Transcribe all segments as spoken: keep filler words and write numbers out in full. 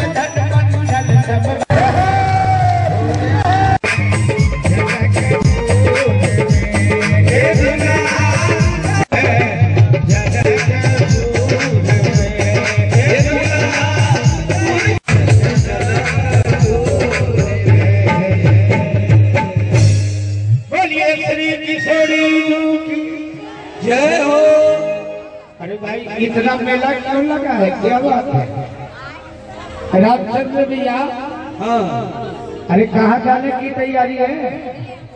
इतना मेला क्यों लगा है, क्या बात है? रामचंद्र भैया, हाँ, अरे कहाँ जाने की तैयारी है?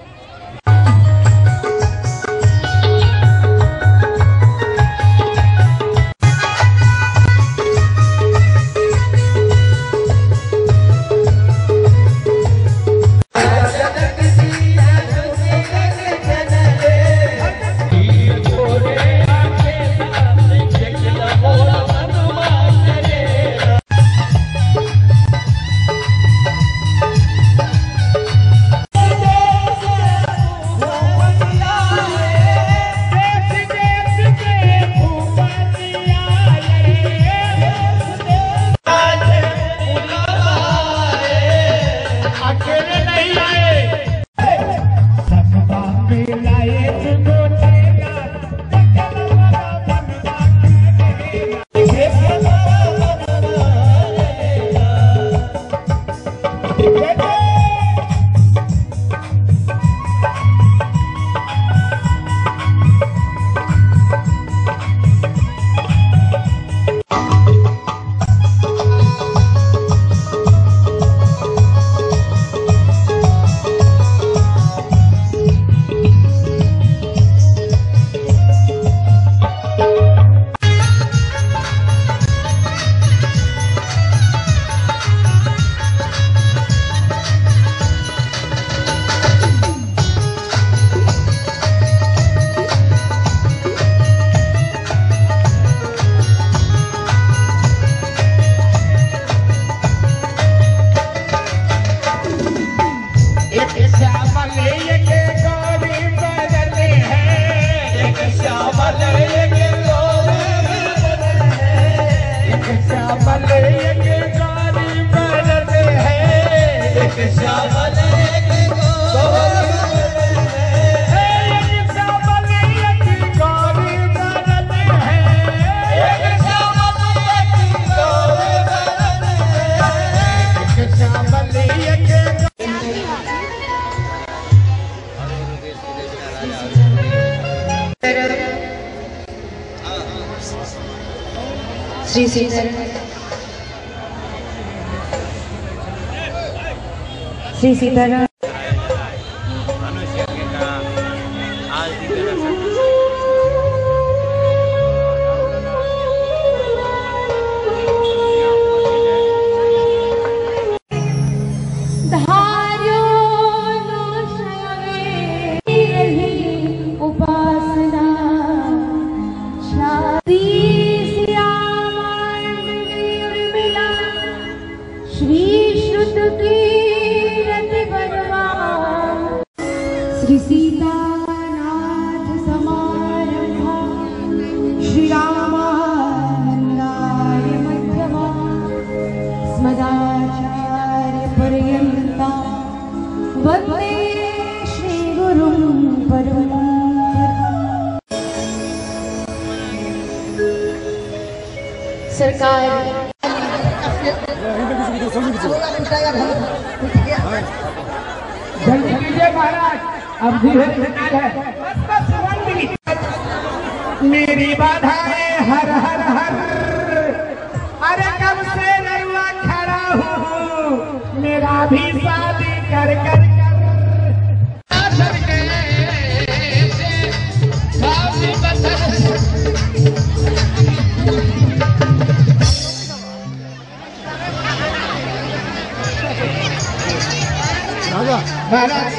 श्री सीताराम श्री सीताराम श्री सीतानाथ समारंभा श्री रामानंदाय मध्यमा स्मदाचार्य पर्यन्ता वन्दे श्री गुरुं परमं सरकार जल्दी कीजिए महाराज, अब धीरे है। मेरी बाधाएं हर हर हर, अरे कब से नरुआ खड़ा हूँ, मेरा भी शादी कर कर महाराज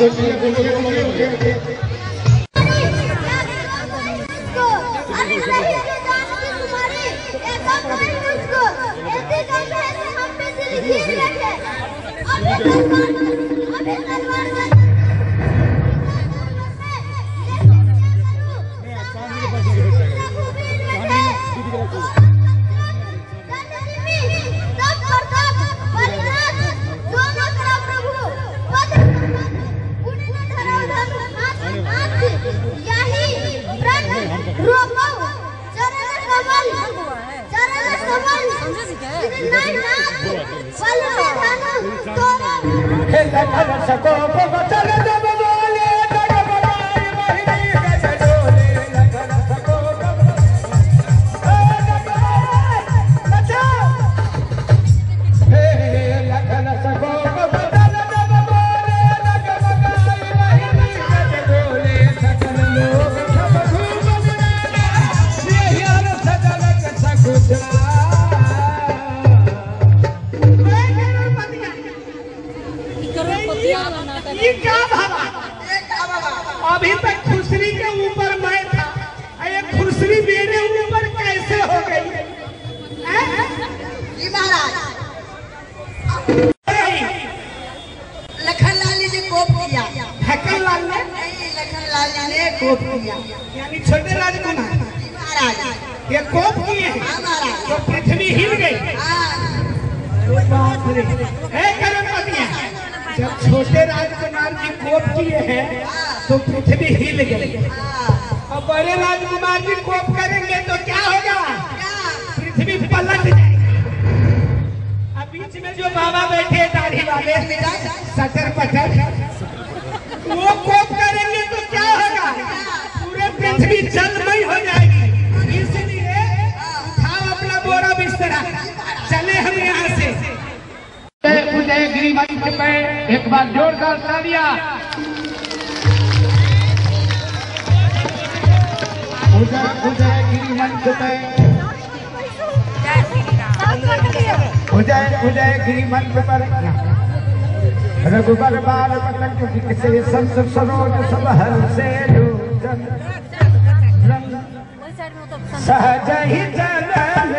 हे लखन सको चल जब बोले जब बोले मोहिनी कैसे डोले लखन सको हे लखन सको चल जब बोले लग मगाई मोहिनी कैसे डोले सकल लोग सब घूम ये यार सजलक सकुचरा ये क्या भावा? अभी तक खुसरी के ऊपर मैं था, ये खुसरी मेरे ऊपर कैसे हो गई? लखनलाल जी ने कोप किया। लखनलाल ने नहीं, लखनलाल जी ने कोप किया। यानी छोटे राजकुमार महाराज ये कोप किए हैं, हाँ महाराज। तो पृथ्वी हिल गई। हाँ बाप रे, हे करोड़पतियाँ, जब छोटे राजकुमार जी कोप किए हैं तो पृथ्वी हिल गई। हाँ। अब बड़े राजकुमार जी कोप करेंगे तो क्या होगा? क्या? पृथ्वी पलट जाएगी। अब बीच में जो बाबा बैठे दाढ़ी वाले सटर पटर, वो कोप करेंगे तो क्या होगा? पूरे पृथ्वी जलमय हो जाएगी। इसलिए उठाओ अपना बोरा बिस्तरा, चले हम यहाँ से। उदयगिरी मंच पे एक बार जोरदार तालियां। उदय उदयगिरी मंच पे उदय उदयगिरी मंच पर रघुबर बाल पतंग से संत सरोज सब हर से लोचन सहज ही चल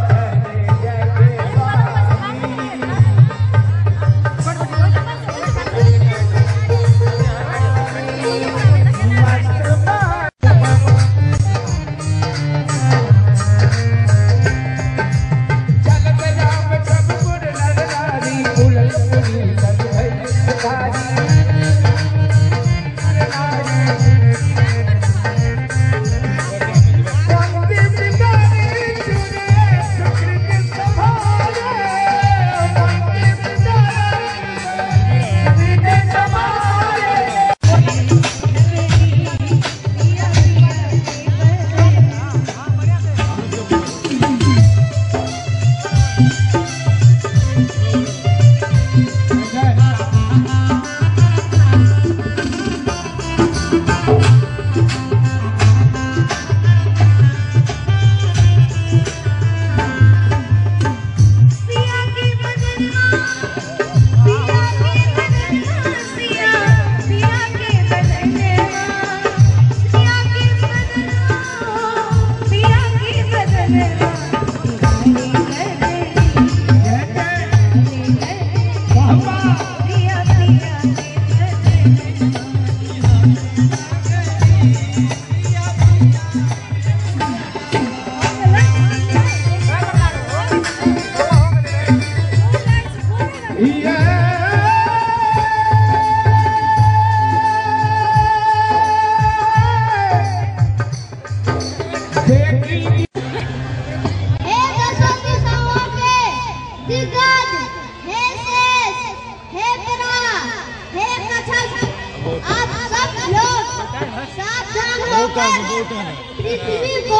पृथ्वी को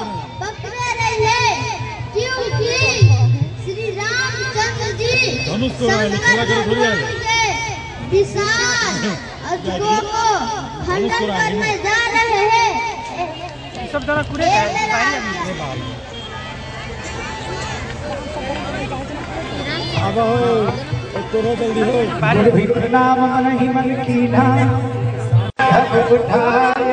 पकड़े रहे क्योंकि श्री रामचंद्र जी विशाल अजगरों को खंडन करने जा रहे हैं। सब जगह पूरे अब हो तो जल्दी हो नाम मन ही मन की ना उठाए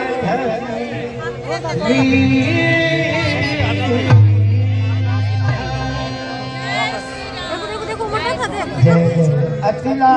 जय जय अतिला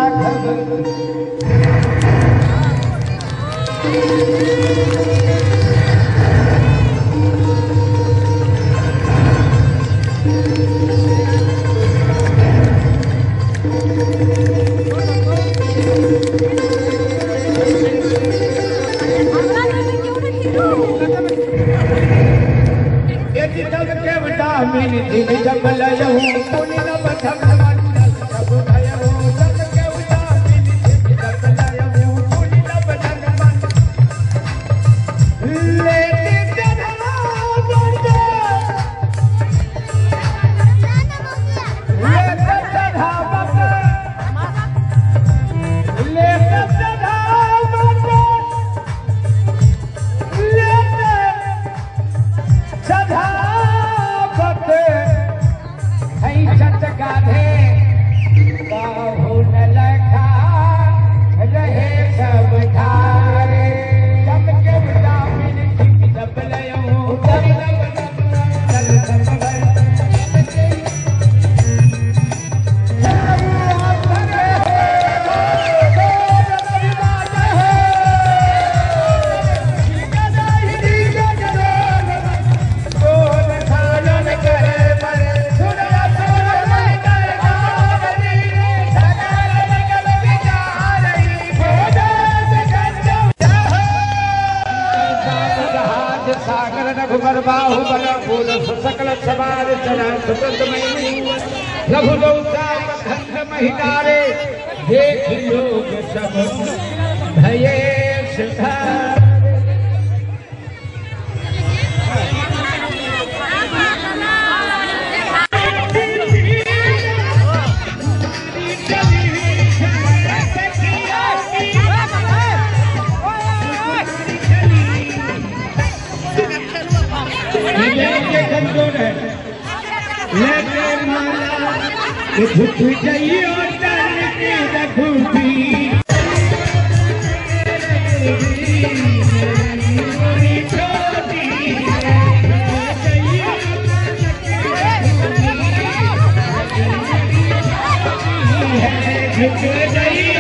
जब लहू सकल सवार चरा सुतमयी लघु लौटा मखंड महिलारे देख लोग सब भये सुधा लेके माला झुक जाइए और डर के रखूंगी झुक जाइए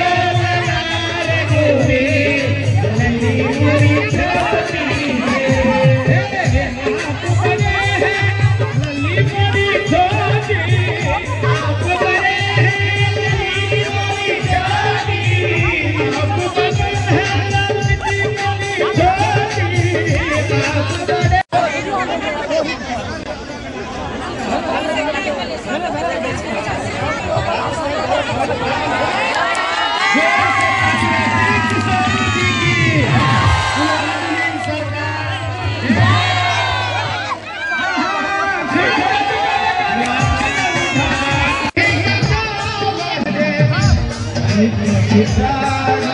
It's